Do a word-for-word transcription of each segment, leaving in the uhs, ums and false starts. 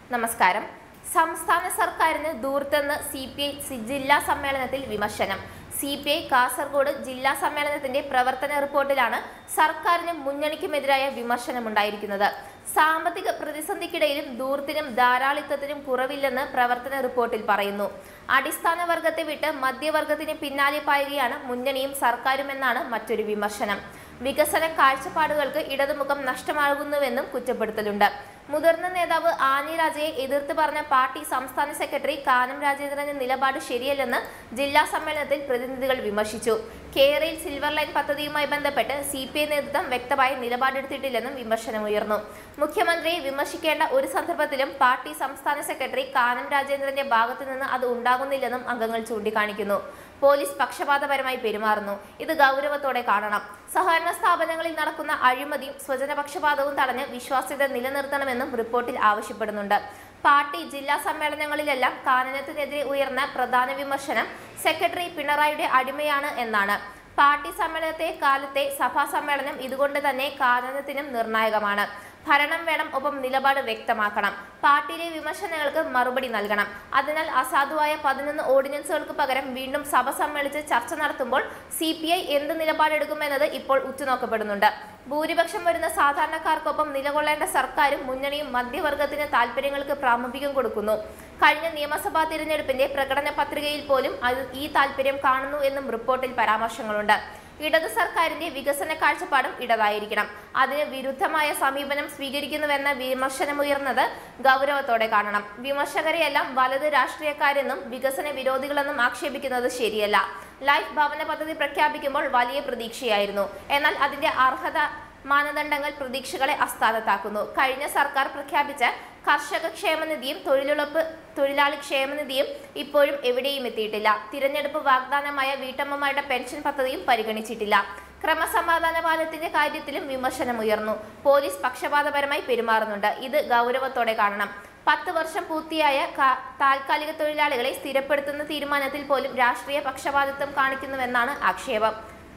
നമസ്കാരം. സംസ്ഥാന സർക്കാരിന് ദൂർത്തെന്ന് സി പി ഐ ജില്ലാ സമ്മേളനത്തിൽ വിമർശനം. സി പി ഐ കാസർഗോഡ് ജില്ലാ സമ്മേളനത്തിന്റെ പ്രവർത്തന റിപ്പോർട്ടിലാണ് സർക്കാരിനും മുന്നണിക്കുമെതിരായ വിമർശനമുണ്ടായിരിക്കുന്നത്. സാമ്പത്തിക പ്രതിസന്ധിക്കിടയിലും ദൂർത്തിനും ധാരാളിത്തത്തിനും കുറവില്ലെന്ന് പ്രവർത്തന റിപ്പോർട്ടിൽ പറയുന്നു. അടിസ്ഥാന വർഗത്തെ വിട്ട് മധ്യവർഗത്തിന് പിന്നാലെ പായുകയാണ് മുന്നണിയും സർക്കാരുമെന്നാണ് മറ്റൊരു വിമർശനം. വികസന കാഴ്ചപ്പാടുകൾക്ക് ഇടതുമുഖം നഷ്ടമാകുന്നുവെന്നും കുറ്റപ്പെടുത്തലുണ്ട്. മുതിർന്ന നേതാവ് ആനി രാജയെ എതിർത്ത് പറഞ്ഞ പാർട്ടി സംസ്ഥാന സെക്രട്ടറി കാനം രാജേന്ദ്രന്റെ നിലപാട് ശരിയല്ലെന്ന് ജില്ലാ സമ്മേളനത്തിൽ പ്രതിനിധികൾ വിമർശിച്ചു. കേരയിൽ സിൽവർ ലൈൻ പദ്ധതിയുമായി ബന്ധപ്പെട്ട് സി പി ഐ നേതൃത്വം വ്യക്തമായ നിലപാടെടുത്തിട്ടില്ലെന്നും വിമർശനമുയർന്നു. മുഖ്യമന്ത്രിയെ വിമർശിക്കേണ്ട ഒരു സന്ദർഭത്തിലും പാർട്ടി സംസ്ഥാന സെക്രട്ടറി കാനം രാജേന്ദ്രന്റെ ഭാഗത്തു നിന്ന് അത് ഉണ്ടാകുന്നില്ലെന്നും അംഗങ്ങൾ ചൂണ്ടിക്കാണിക്കുന്നു. പോലീസ് പക്ഷപാതപരമായി പെരുമാറുന്നു. ഇത് ഗൗരവത്തോടെ കാണണം. സഹകരണ സ്ഥാപനങ്ങളിൽ നടക്കുന്ന അഴിമതിയും സ്വജനപക്ഷപാതവും തടഞ്ഞ് വിശ്വാസ്യത നിലനിർത്തണമെന്നും റിപ്പോർട്ടിൽ ആവശ്യപ്പെടുന്നുണ്ട്. പാർട്ടി ജില്ലാ സമ്മേളനങ്ങളിലെല്ലാം കാനനത്തിനെതിരെ ഉയർന്ന പ്രധാന വിമർശനം സെക്രട്ടറി പിണറായിയുടെ അടിമയാണ് എന്നാണ്. പാർട്ടി സമ്മേളനത്തെ കാലത്തെ സഭാ സമ്മേളനം ഇതുകൊണ്ട് തന്നെ കാനനത്തിനും നിർണായകമാണ്. ഭരണം വേണം, ഒപ്പം നിലപാട് വ്യക്തമാക്കണം. പാർട്ടിയിലെ വിമർശനങ്ങൾക്ക് മറുപടി നൽകണം. അതിനാൽ അസാധുവായ പതിനൊന്ന് ഓർഡിനൻസുകൾക്ക് പകരം വീണ്ടും സഭ സമ്മേളിച്ച് ചർച്ച നടത്തുമ്പോൾ സി പി ഐ എന്ത് നിലപാടെടുക്കുമെന്നത് ഇപ്പോൾ ഉറ്റുനോക്കപ്പെടുന്നുണ്ട്. ഭൂരിപക്ഷം വരുന്ന സാധാരണക്കാർക്കൊപ്പം നിലകൊള്ളേണ്ട സർക്കാരും മുന്നണിയും മധ്യവർഗത്തിന് താൽപര്യങ്ങൾക്ക് പ്രാമുഖ്യം കൊടുക്കുന്നു. കഴിഞ്ഞ നിയമസഭാ തിരഞ്ഞെടുപ്പിന്റെ പ്രകടന പത്രികയിൽ പോലും അത് ഈ താൽപര്യം കാണുന്നു എന്നും റിപ്പോർട്ടിൽ പരാമർശങ്ങളുണ്ട്. ഇടത് സർക്കാരിന്റെ വികസന കാഴ്ചപ്പാടും ഇടതായിരിക്കണം. അതിന് വിരുദ്ധമായ സമീപനം സ്വീകരിക്കുന്നുവെന്ന വിമർശനമുയർന്നത് ഗൗരവത്തോടെ കാണണം. വിമർശകരെയെല്ലാം വലത് രാഷ്ട്രീയക്കാരെന്നും വികസന വിരോധികളെന്നും ആക്ഷേപിക്കുന്നത് ശരിയല്ല. ലൈഫ് ഭവന പദ്ധതി പ്രഖ്യാപിക്കുമ്പോൾ വലിയ പ്രതീക്ഷയായിരുന്നു. എന്നാൽ അതിന്റെ അർഹത മാനദണ്ഡങ്ങൾ പ്രതീക്ഷകളെ അസ്ഥാനത്താക്കുന്നു. കഴിഞ്ഞ സർക്കാർ പ്രഖ്യാപിച്ച കർഷക ക്ഷേമനിധിയും തൊഴിലുറപ്പ് തൊഴിലാളി ക്ഷേമനിധിയും ഇപ്പോഴും എവിടെയും എത്തിയിട്ടില്ല. തിരഞ്ഞെടുപ്പ് വാഗ്ദാനമായ വീട്ടമ്മമാരുടെ പെൻഷൻ പദ്ധതിയും പരിഗണിച്ചിട്ടില്ല. ക്രമസമാധാന പാലത്തിന്റെ കാര്യത്തിലും വിമർശനമുയർന്നു. പോലീസ് പക്ഷപാതപരമായി പെരുമാറുന്നുണ്ട്. ഇത് ഗൗരവത്തോടെ കാണണം. പത്ത് വർഷം പൂർത്തിയായ താൽക്കാലിക തൊഴിലാളികളെ സ്ഥിരപ്പെടുത്തുന്ന തീരുമാനത്തിൽ പോലും രാഷ്ട്രീയ പക്ഷപാതിത്വം കാണിക്കുന്നുവെന്നാണ് ആക്ഷേപം.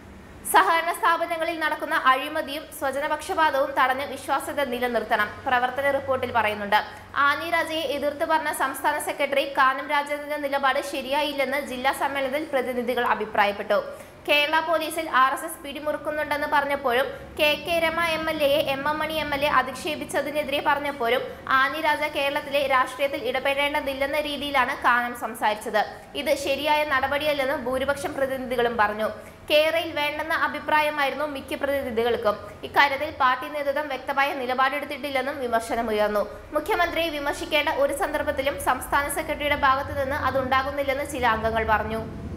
സഹകരണ സ്ഥാപനങ്ങളിൽ നടക്കുന്ന അഴിമതിയും സ്വജനപക്ഷപാതവും തടഞ്ഞ് വിശ്വാസ്യത നിലനിർത്തണം പ്രവർത്തന റിപ്പോർട്ടിൽ പറയുന്നുണ്ട്. ആനി രാജയെ എതിർത്ത് പറഞ്ഞ സംസ്ഥാന സെക്രട്ടറി കാനം രാജേന്ദ്രന്റെ നിലപാട് ശരിയായില്ലെന്ന് ജില്ലാ സമ്മേളനത്തിൽ പ്രതിനിധികൾ അഭിപ്രായപ്പെട്ടു. കേരള പോലീസിൽ ആർ എസ് എസ് പിടിമുറുക്കുന്നുണ്ടെന്ന് പറഞ്ഞപ്പോഴും കെ കെ രമ എം എൽ എയെ M M Mani M L A അധിക്ഷേപിച്ചതിനെതിരെ പറഞ്ഞപ്പോഴും ആനി രാജ കേരളത്തിലെ രാഷ്ട്രീയത്തിൽ ഇടപെടേണ്ടതില്ലെന്ന രീതിയിലാണ് കാനം സംസാരിച്ചത്. ഇത് ശരിയായ നടപടിയല്ലെന്ന് ഭൂരിപക്ഷം പ്രതിനിധികളും പറഞ്ഞു. കേരളയിൽ വേണ്ടെന്ന അഭിപ്രായമായിരുന്നു മിക്ക പ്രതിനിധികൾക്കും. ഇക്കാര്യത്തിൽ പാർട്ടി നേതൃത്വം വ്യക്തമായ നിലപാടെടുത്തിട്ടില്ലെന്നും വിമർശനമുയർന്നു. മുഖ്യമന്ത്രിയെ വിമർശിക്കേണ്ട ഒരു സന്ദർഭത്തിലും സംസ്ഥാന സെക്രട്ടറിയുടെ ഭാഗത്തു നിന്ന് അതുണ്ടാകുന്നില്ലെന്ന് ചില അംഗങ്ങൾ പറഞ്ഞു.